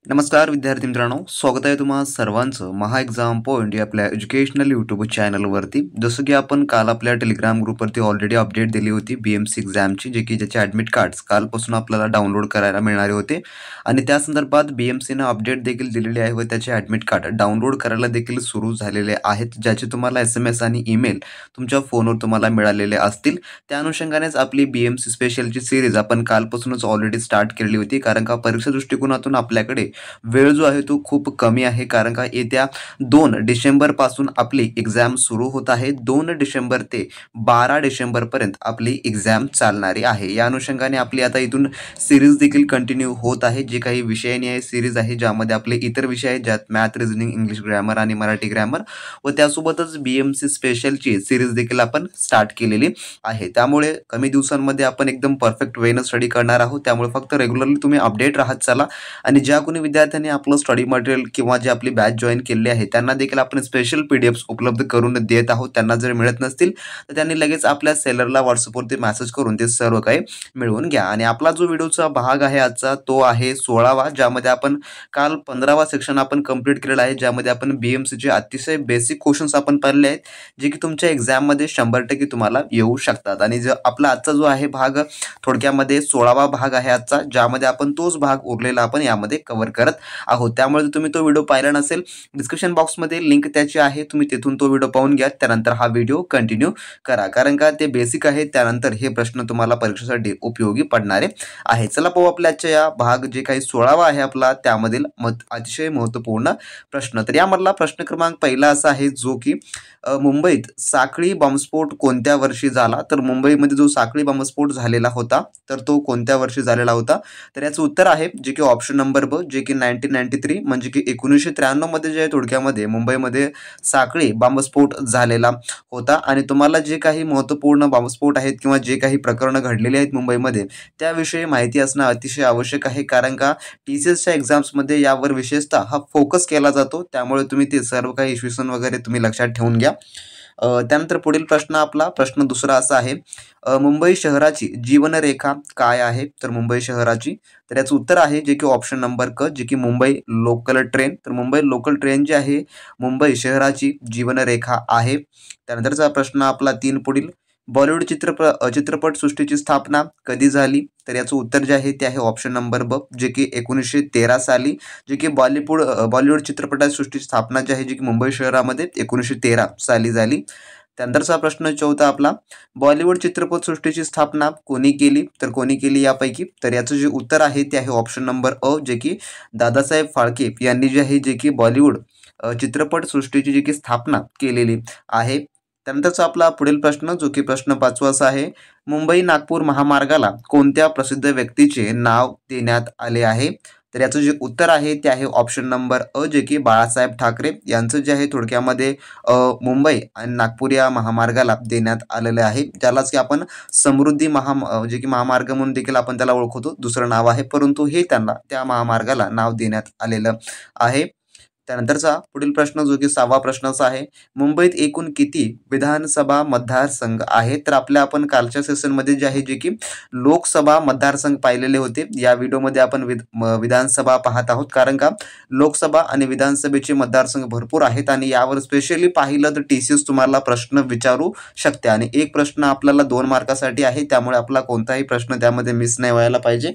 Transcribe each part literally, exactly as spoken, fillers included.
नमस्कार विद्यार्थी मित्रांनो, स्वागत आहे तुम्हा सर्वांचं महा एक्झाम पॉइंट या आपल्या एज्युकेशनल यूट्यूब चॅनलवरती। जसं की आपण काल आपल्या टेलिग्राम ग्रुपवरती ऑलरेडी अपडेट दिली होती बीएमसी एक्झामची, जे की ज्याचे ॲडमिट कार्ड्स कालपासून आपल्याला डाउनलोड करायला मिळणारे होते आणि त्या संदर्भात बीएमसीनं अपडेट देखील दिलेली आहे व त्याचे ॲडमिट कार्ड डाउनलोड करायला देखील सुरू झालेले आहेत, ज्याचे तुम्हाला एस एम एस आणि ईमेल तुमच्या फोनवर तुम्हाला मिळालेले असतील। त्या अनुषंगानेच आपली बीएमसी स्पेशलची सिरीज आपण कालपासूनच ऑलरेडी स्टार्ट केली होती, कारण का परीक्षा दृष्टिकोनातून आपल्याकडे वेळ जो आहे तो खूप कमी आहे, कारण का येत्या दोन डिसेंबर पासून आपली एक्झाम सुरू होत आहे। दोन डिसेंबर ते बारा डिसेंबर पर्यंत आपली एक्झाम चालणारी आहे। या अनुषंगाने आपली आता इथून सिरीज देखील कंटिन्यू होत आहे, जे काही विषयाने सिरीज आहे ज्यामध्ये आपले इतर विषय आहेत, ज्यात मॅथ, रिझनिंग, इंग्लिश ग्रामर आणि मराठी ग्रामर व त्यासोबतच बीएमसी स्पेशलची सिरीज देखील आपण स्टार्ट केलेली आहे। त्यामुळे कमी दिवसांमध्ये आपण एकदम परफेक्ट वेनं स्टडी करणार आहोत। त्यामुळे फक्त रेग्युलरली तुम्ही अपडेट राहत चला आणि ज्या कोणी विद्यार्थ्यांनी आपलं स्टडी मटेरियल किंवा जे आपली बॅच जॉईन केली आहे त्यांना देखील आपण स्पेशल पीडीएफ्स उपलब्ध करून देत आहोत। त्यांना जर मिळत नसतील तर त्यांनी लगेच आपल्या सेलरला व्हॉट्सअपवरती मेसेज करून ते सर्व काही मिळवून घ्या। आणि आपला जो व्हिडिओचा भाग आहे आजचा तो आहे सोळावा, ज्यामध्ये आपण काल पंधरावा सेक्शन आपण कंप्लीट केलेला आहे, ज्यामध्ये आपण बीएमसीचे अतिशय बेसिक क्वेश्चन्स आपण पाहिले आहेत, जे की तुमच्या एक्झाममध्ये शंभर टक्के तुम्हाला येऊ शकतात। आणि जो आपला आजचा जो आहे भाग थोडक्यामध्ये सोळावा भाग आहे आजचा, ज्यामध्ये आपण तोच भाग उरलेला आपण यामध्ये कव्हर करत आहोत। त्यामुळे जर तुम्ही तो व्हिडिओ पाहिला नसेल, डिस्क्रिप्शन बॉक्समध्ये लिंक त्याची आहे, तुम्ही तिथून तो व्हिडिओ पाहून घ्या, त्यानंतर हा व्हिडिओ कंटिन्यू करा, कारण का ते बेसिक आहे। त्यानंतर हे प्रश्न तुम्हाला परीक्षेसाठी उपयोगी पडणारे आहे। चला पाहू आपल्या आजच्या या भाग जे काही सोळावा आहे आपला त्यामधील मत अतिशय महत्त्वपूर्ण प्रश्न। तर यामधला प्रश्न क्रमांक पहिला असा आहे, जो की मुंबईत साखळी बॉम्बस्फोट कोणत्या वर्षी झाला? तर मुंबईमध्ये जो साखळी बॉम्बस्फोट झालेला होता तर तो कोणत्या वर्षी झालेला होता? तर याचं उत्तर आहे जे की ऑप्शन नंबर ब, जे की नाईन्टीन नाईन्टी थ्री म्हणजे की एकोणीसशे त्र्याण्णव मध्ये जे थोडक्यामध्ये मुंबईमध्ये साखळी बॉम्बस्फोट झालेला होता। आणि तुम्हाला जे काही महत्त्वपूर्ण बॉम्बस्फोट आहेत किंवा जे काही प्रकरणं घडलेली आहेत मुंबईमध्ये त्याविषयी माहिती असणं अतिशय आवश्यक आहे, कारण का टी सी एसच्या एक्झाम्समध्ये यावर विशेषतः हा फोकस केला जातो। त्यामुळे तुम्ही ते सर्व काही इश्यूसन वगैरे तुम्ही लक्षात ठेवून घ्या। त्यानंतर पुढील प्रश्न आपला प्रश्न दुसरा असा आहे, मुंबई शहराची जीवनरेखा काय आहे? तर मुंबई शहराची तर याचं उत्तर आहे जे की ऑप्शन नंबर क, जे की मुंबई लोकल ट्रेन। तर मुंबई लोकल ट्रेन जी आहे मुंबई शहराची जीवनरेखा आहे। त्यानंतरचा प्रश्न आपला तीन पुढील, बॉलिवूड चित्रप चित्रपटसृष्टीची स्थापना कधी झाली? तर याचं उत्तर जे आहे ते आहे ऑप्शन नंबर ब, जे की एकोणीसशे तेरा साली, जे की बॉलिवूड बॉलिवूड चित्रपटसृष्टीची स्थापना जी आहे जी की मुंबई शहरामध्ये एकोणीसशे तेरा साली झाली। त्यानंतरचा प्रश्न चौथा आपला, बॉलिवूड चित्रपटसृष्टीची स्थापना कोणी केली? तर कोणी केली यापैकी? तर याचं जे उत्तर आहे ते आहे ऑप्शन नंबर अ, जे की दादासाहेब फाळके यांनी जे आहे जे की बॉलिवूड चित्रपटसृष्टीची जी की स्थापना केलेली आहे। त्यानंतरचा आपला पुढील प्रश्न जो की प्रश्न पाचवा असा आहे, मुंबई नागपूर महामार्गाला कोणत्या प्रसिद्ध व्यक्तीचे नाव देण्यात आले आहे? तर याचं जे उत्तर आहे ते आहे ऑप्शन नंबर अ, जे की बाळासाहेब ठाकरे यांचं जे आहे थोडक्यामध्ये मुंबई आणि नागपूर या महामार्गाला देण्यात आलेले आहे, ज्यालाच की आपण समृद्धी महा जे की महामार्ग म्हणून देखील आपण त्याला ओळखतो, दुसरं नाव आहे, परंतु हे त्यांना त्या महामार्गाला नाव देण्यात आलेलं आहे। त्यानंतरचा पुढील प्रश्न जो की सहावा प्रश्नाचा आहे, मुंबईत एकूण किती विधानसभा मतदारसंघ आहेत? तर आपल्या आपण कालच्या सेशनमध्ये जे आहे जे की लोकसभा मतदारसंघ पाहिलेले होते, या व्हिडिओमध्ये आपण विध विधानसभा पाहत आहोत, कारण का लोकसभा आणि विधानसभेचे मतदारसंघ भरपूर आहेत आणि यावर स्पेशली पाहिलं तर टी सी एस तुम्हाला प्रश्न विचारू शकते आणि एक प्रश्न आपल्याला दोन मार्कासाठी आहे, त्यामुळे आपला कोणताही प्रश्न त्यामध्ये मिस नाही व्हायला पाहिजे।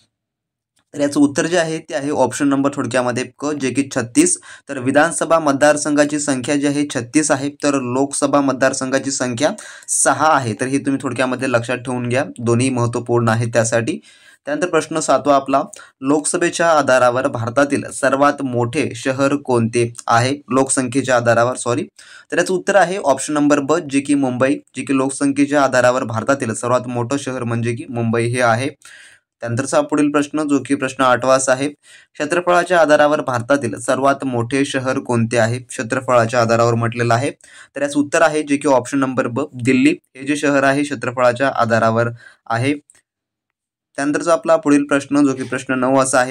तर याचं उत्तर जे आहे ते आहे ऑप्शन नंबर थोडक्यामध्ये क, जे की छत्तीस। तर विधानसभा मतदारसंघाची संख्या जी आहे छत्तीस आहे, तर लोकसभा मतदारसंघाची संख्या सहा आहे। तर हे तुम्ही थोडक्यामध्ये लक्षात ठेवून घ्या, दोन्ही महत्त्वपूर्ण आहेत त्यासाठी। त्यानंतर प्रश्न सातवा आपला, लोकसभेच्या आधारावर भारतातील सर्वात मोठे शहर कोणते आहे? लोकसंख्येच्या आधारावर सॉरी तर याचं उत्तर आहे ऑप्शन नंबर ब, जे की मुंबई, जे की लोकसंख्येच्या आधारावर भारतातील सर्वात मोठं शहर म्हणजे की मुंबई हे आहे। त्यानंतरचा पुढील प्रश्न जो की प्रश्न आठवा असा आहे, क्षेत्रफळाच्या आधारावर भारतातील सर्वात मोठे शहर कोणते आहे? क्षेत्रफळाच्या आधारावर म्हटलेलं आहे, तर याचं उत्तर आहे जे की ऑप्शन नंबर ब, दिल्ली हे जे शहर आहे क्षेत्रफळाच्या आधारावर आहे। त्यानंतरचा आपला पुढील प्रश्न जो की प्रश्न नऊ असा आहे,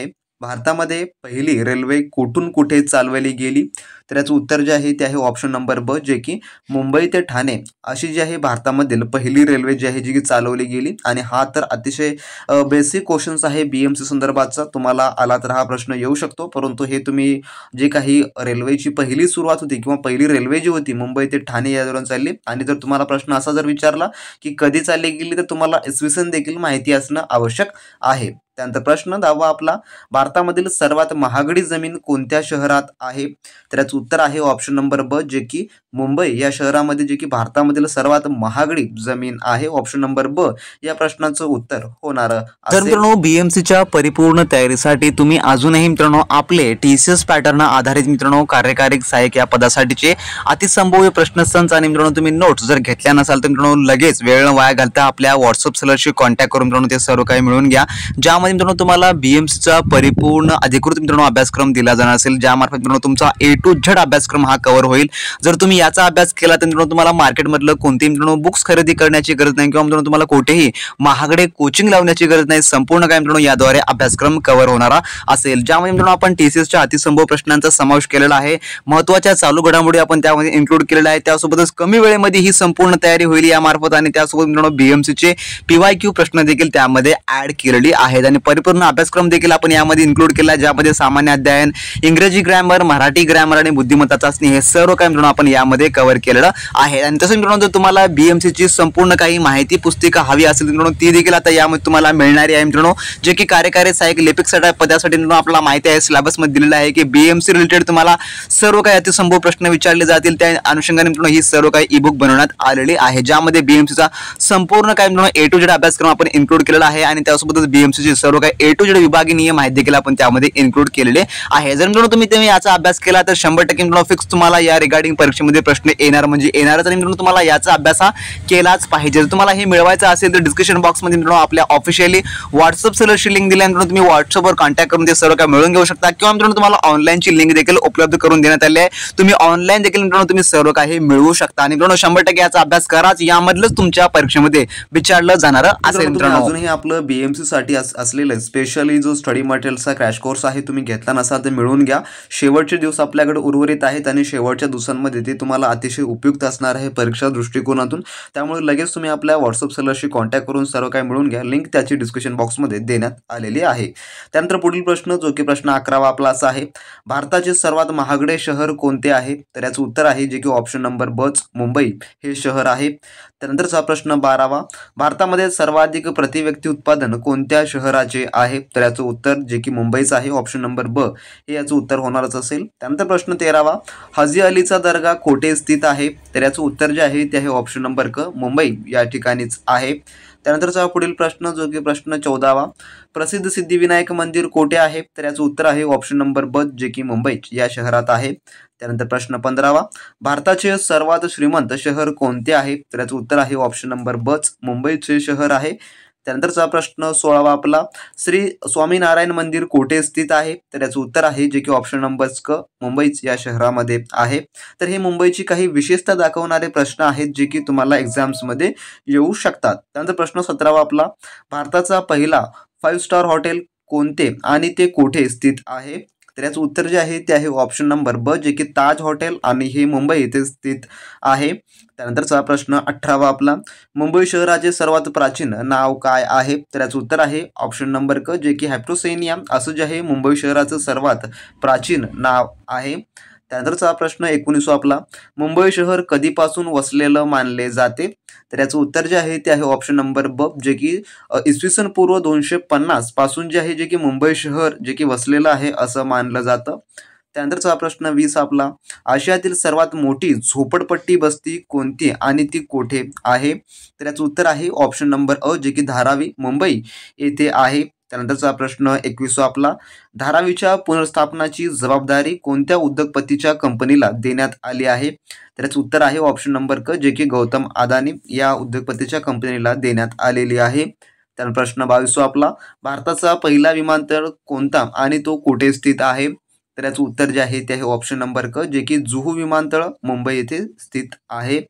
भारतामध्ये पहिली रेल्वे कुठून कुठे चालवली गेली? तर याचं उत्तर जे आहे ते आहे ऑप्शन नंबर ब, जे की मुंबई ते ठाणे अशी जी आहे भारतामधील पहिली रेल्वे जी आहे जी की चालवली गेली. आणि हा तर अतिशय बेसिक क्वेश्चन्स आहे बीएमसी संदर्भातचा. तुम्हाला आला तर हा प्रश्न येऊ शकतो, परंतु हे तुम्ही जे काही रेल्वेची पहिली सुरुवात होती किंवा पहिली रेल्वे जी होती मुंबई ते ठाणे या दरम्यान चालली, आणि जर तुम्हाला प्रश्न असा जर विचारला की कधी चालली गेली, तर तुम्हाला इसवी सन देखील माहिती असणं आवश्यक आहे. त्यानंतर प्रश्न दहावा आपला, भारतामधील सर्वात महागडी जमीन कोणत्या शहरात आहे? तर याचं उत्तर आहे ऑप्शन नंबर ब, जे की मुंबई या शहरामध्ये जे की भारतामधील सर्वात महागडी जमीन आहे. ऑप्शन नंबर ब या प्रश्नाचं उत्तर होणार तर मित्रांनो, बीएमसीच्या परिपूर्ण तयारीसाठी तुम्ही अजूनही मित्रांनो आपले टीसीएस पॅटर्न आधारित मित्रांनो कार्यकारी सहाय्यक या पदासाठीचे अतिसंभाव्य प्रश्नसंच आणि मित्रांनो तुम्ही नोट्स जर घेतल्या नसाल तर मित्रांनो लगेच वेळ वाया घालता आपल्या व्हॉट्सअप सलरशी कॉन्टॅक्ट करून मित्रांनो ते सर्व काही मिळवून घ्या, ज्यामध्ये मित्रांनो तुम्हाला बीएमसीचा परिपूर्ण अधिकृत मित्रांनो अभ्यासक्रम दिला जाणार असेल, ज्यामार्फत मित्रांनो तुमचा ए टू झेड अभ्यासक्रम हा कव्हर होईल. जर तुम्ही याचा अभ्यास केला तर मित्रांनो तुम्हाला मार्केटमधलं कोणतेही मित्रांनो बुक्स खरेदी करण्याची गरज नाही किंवा मित्रांनो तुम्हाला कोठेही महागडे कोचिंग लावण्याची गरज नाही. संपूर्ण काय मित्रांनो याद्वारे अभ्यासक्रम कव्हर होणारा असेल, ज्यामध्ये मित्रांनो आपण टीसीएसच्या अतिसंभव प्रश्नांचा समावेश केलेला आहे. महत्त्वाच्या चालू घडामोडी आपण त्यामध्ये इन्क्लूड केलेला आहे. त्यासोबतच कमी वेळेमध्ये ही संपूर्ण तयारी होईल यामार्फत, आणि त्यासोबत मित्रांनो बीएमसीचे पीवायक्यू प्रश्न देखील त्यामध्ये ऍड केलेली आहेत आणि परिपूर्ण अभ्यासक्रम देखील आपण यामध्ये इन्क्लूड केला, ज्यामध्ये सामान्य अध्ययन, इंग्रजी ग्रामर, मराठी ग्रामर आणि बुद्धिमत्ता चाचणी हे सर्व काही मित्रांनो आपण यामध्ये कव्हर केलेलं आहे. आणि तसं मित्रांनो जर तुम्हाला बीएमसीची संपूर्ण काही माहिती पुस्तिका हवी असेल मित्रांनो ती देखील आता यामध्ये तुम्हाला मिळणारी आहे मित्रांनो, जे की कार्यकारी सहाय्यक लिपिक पदासाठी मित्रांनो आपल्याला माहिती आहे सिलेबस मध्ये दिलेला आहे की बीएमसी रिलेटेड तुम्हाला सर्व काही अतिसंभव प्रश्न विचारले जातील. त्या अनुषंगाने मित्रांनो ही सर्व काही ई बुक बनवण्यात आलेली आहे, ज्यामध्ये बीएमसीचा संपूर्ण काही मित्रांनो ए टू झेड अभ्यासक्रम आपण इन्क्लूड केलेला आहे आणि त्यासोबतच बीएमसीचे सर्व काही ए टू झेड विभागीय नियम माहिती देखील आपण त्यामध्ये इन्क्लूड केलेले आहे. जर मित्रांनो तुम्ही तुम्ही याचा अभ्यास केला तर शंभर टक्के मित्रांनो फिक्स तुम्हाला या रिगार्डिंग परीक्षेमध्ये प्रश्न येणार म्हणजे येणारच, आणि मित्रांनो तुम्हाला याचा अभ्यास हा केलाच पाहिजे. जर तुम्हाला हे मिळवायचं असेल तर डिस्क्रिप्शन बॉक्समध्ये मित्रांनो आपल्या ऑफिशियली व्हॉट्सअप सलरची लिंक दिल्यानंतर तुम्ही व्हॉट्सअपवर कॉन्टॅक्ट करून ते सर्व काही मिळवून घेऊ शकता, किंवा मित्रांनो तुम्हाला ऑनलाईनची लिंक देखील उपलब्ध करून देण्यात आली आहे. तुम्ही ऑनलाईन देखील मित्रांनो तुम्ही सर्व काही मिळवू शकता, आणि मित्रांनो शंभर टक्के याचा अभ्यास कराच, यामधलंच तुमच्या परीक्षेमध्ये विचारलं जाणार असेल. मित्रांनो अजूनही आपलं बीएमसी साठी असलेलं स्पेशली जो स्टडी मटेरियलचा क्रॅश कोर्स आहे तुम्ही घेतला नसाल तर मिळवून घ्या. शेवटचे दिवस आपल्याकडे उर्वरित आहेत आणि शेवटच्या दिवसांमध्ये ते तुम्हाला अतिशय उपयुक्त असणार आहे परीक्षा दृष्टिकोनातून. त्यामुळे लगेच तुम्ही आपल्या व्हॉट्सअप सलरशी कॉन्टॅक्ट करून सर्व काही मिळवून घ्या. लिंक त्याची डिस्क्रिप्शन बॉक्समध्ये देण्यात आलेली आहे. त्यानंतर पुढील प्रश्न जो की प्रश्न अकरावा आपला असा आहे, भारताचे सर्वात महागडे शहर कोणते आहे? तर याचं उत्तर आहे जे की ऑप्शन नंबर बच मुंबई हे शहर आहे. त्यानंतरचा प्रश्न बारावा, भारतामध्ये सर्वाधिक प्रति व्यक्ती उत्पादन कोणत्या शहराचे आहे? तर याचं उत्तर जे की मुंबईचं आहे. ऑप्शन नंबर ब हे याचं उत्तर होणारच असेल. त्यानंतर प्रश्न तेरावा, हजी अलीचा दर्गा कोठे स्थित आहे? तर याचं उत्तर जे आहे ते आहे ऑप्शन नंबर क मुंबई या ठिकाणीच आहे. त्यानंतरचा पुढील प्रश्न जो की प्रश्न चौदावा, प्रसिद्ध सिद्धिविनायक मंदिर कोठे आहे? तर याचं उत्तर आहे ऑप्शन नंबर ब जे की मुंबई या शहरात आहे. त्यानंतर प्रश्न पंधरावा, भारताचे सर्वात श्रीमंत शहर कोणते आहे? तर याचं उत्तर आहे ऑप्शन नंबर बच मुंबईचे शहर आहे. त्यानंतरचा प्रश्न सोळावा आपला, श्री स्वामीनारायण मंदिर कोठे स्थित आहे? तर याचं उत्तर आहे जे की ऑप्शन नंबर क मुंबईच या शहरामध्ये आहे. तर हे मुंबईची काही विशेषता दाखवणारे प्रश्न आहेत जे की तुम्हाला एक्झाम्समध्ये येऊ शकतात. त्यानंतर प्रश्न सतरावा आपला, भारताचा पहिला फाईव्ह स्टार हॉटेल कोणते आणि ते कोठे स्थित आहे? तर याचं उत्तर जे आहे ते आहे ऑप्शन नंबर ब जे की ताज हॉटेल, आणि हे मुंबई येथे स्थित आहे. त्यानंतरचा प्रश्न अठरावा आपला, मुंबई शहराचे सर्वात प्राचीन नाव काय आहे? तर याचं उत्तर आहे ऑप्शन नंबर क जे की हॅप्टोसेनिया असं जे आहे मुंबई शहराचं सर्वात प्राचीन नाव आहे. त्यानंतरचा प्रश्न एकोणीसवा आपला, मुंबई शहर कधीपासून वसलेलं मानले जाते? तर याचं उत्तर जे आहे ते आहे ऑप्शन नंबर ब जे की इसवी सन पूर्व दोनशे पन्नास पासून जे आहे जे की मुंबई शहर जे की वसलेलं आहे असं मानलं जातं. त्यानंतरचा प्रश्न वीस आपला, आशियातील सर्वात मोठी झोपडपट्टी बस्ती कोणती आणि ती कोठे आहे? तर याचं उत्तर आहे ऑप्शन नंबर अ जे की धारावी मुंबई येथे आहे. त्यानंतरचा प्रश्न एकविसवा आपला, धारावीच्या पुनर्स्थापनाची जबाबदारी कोणत्या उद्योगपतीच्या कंपनीला देण्यात आली आहे? तर याचं उत्तर आहे ऑप्शन नंबर क जे की गौतम अदानी या उद्योगपतीच्या कंपनीला देण्यात आलेली आहे. त्यानंतर प्रश्न बावीसवा आपला, भारताचा पहिला विमानतळ कोणता आणि तो कुठे स्थित आहे? तर याचं उत्तर जे आहे ते आहे ऑप्शन नंबर क जे की जुहू विमानतळ मुंबई येथे स्थित आहे.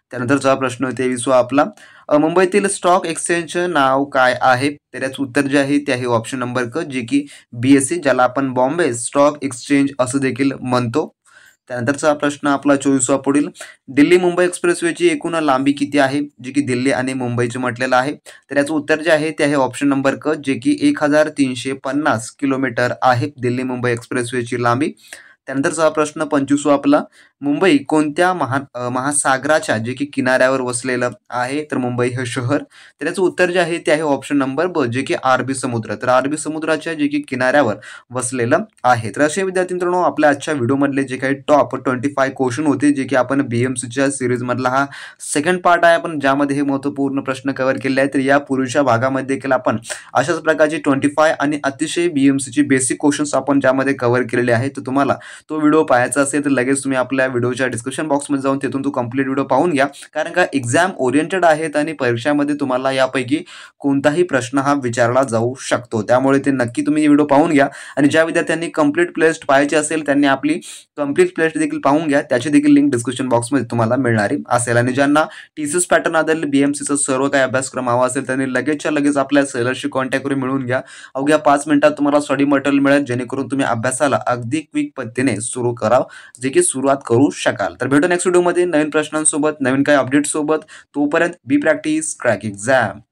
त्यानंतरचा प्रश्न तेवीसवा आपला अ, मुंबईतील स्टॉक एक्सचेंजचं नाव काय आहे? तर याचं उत्तर जे आहे ते आहे ऑप्शन नंबर क, जे की बी एस सी, ज्याला आपण बॉम्बे स्टॉक एक्सचेंज असं देखील म्हणतो. त्यानंतरचा प्रश्न आपला चोवीसवा पुढील दिल्ली मुंबई एक्सप्रेसवेची एकूण लांबी किती आहे? जे की दिल्ली आणि मुंबईचे म्हटलेलं आहे. तर याचं उत्तर जे आहे ते आहे ऑप्शन नंबर क, जे की एक हजार तीनशे पन्नास किलोमीटर आहे दिल्ली मुंबई एक्सप्रेसवेची लांबी. त्यानंतरचा प्रश्न पंचवीसवा आपला मुंबई कोणत्या महा अ, महासागराच्या जे की किनाऱ्यावर वसलेलं आहे? तर मुंबई हे शहर. तर याचं उत्तर जे आहे ते आहे ऑप्शन नंबर ब, जे की अरबी समुद्र. तर अरबी समुद्राच्या जे की किनाऱ्यावर वसलेलं आहे. तर असे विद्यार्थी मित्रांनो आपल्या आजच्या व्हिडिओमधले जे काही टॉप पंचवीस क्वेश्चन होते, जे की आपण बीएमसीच्या सीरीजमधला हा सेकंड पार्ट आहे, आपण ज्यामध्ये हे महत्त्वपूर्ण प्रश्न कव्हर केले आहेत. तर या पूर्वीच्या भागामध्ये देखील आपण अशाच प्रकारचे पंचवीस आणि अतिशय बीएमसीची बेसिक क्वेश्चन्स आपण ज्यामध्ये कव्हर केलेले आहेत. तर तुम्हाला तो व्हिडिओ पाहायचा असेल तर लगेच तुम्ही आपल्या व्हिडिओच्या डिस्क्रिप्शन बॉक्समध्ये जाऊन तिथून तो कंप्लीट व्हिडिओ पाहून घ्या, कारण का एक्झाम ओरिएंटेड आहेत आणि परीक्षामध्ये तुम्हाला यापैकी कोणताही प्रश्न हा विचारला जाऊ शकतो. त्यामुळे ते नक्की तुम्ही व्हिडिओ पाहून घ्या आणि ज्या विद्यार्थ्यांनी कंप्लीट प्लेलिस्ट पाहायची असेल त्यांनी आपली कंप्लीट प्लेलिस्ट देखील पाहून घ्या. त्याची देखील लिंक डिस्क्रिप्शन बॉक्समध्ये तुम्हाला मिळणारी असेल. आणि ज्यांना टीसीएस पॅटर्न आधारित बीएमसीचा सर्व काही अभ्यासक्रम हवा असेल त्यांनी लगेचच्या लगेच आपल्या सेलरशी कॉन्टॅक्ट करून मिळवून घ्या. अवघ्या पाच मिनिटात तुम्हाला स्टडी मटेरियल मिळेल, जेणेकरून तुम्ही अभ्यासाला अगदी क्विक पद्धतीने सुरू करा, जे की सुरुवात करू शकाल. तर भेटू नेक्स्ट व्हिडिओमध्ये नवीन प्रश्नांसोबत, नवीन काही अपडेट सोबत. तोपर्यंत बी प्रॅक्टिस क्रॅक एक्झाम.